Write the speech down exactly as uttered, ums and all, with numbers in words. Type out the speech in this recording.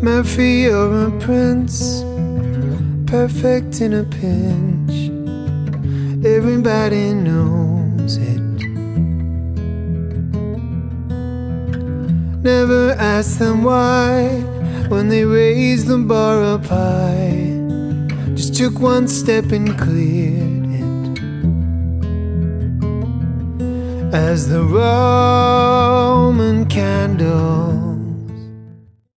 Murphy, you're a prince, perfect in a pinch. Everybody knows it. Never ask them why when they raise the bar up high. Just took one step and cleared it. As the Roman candle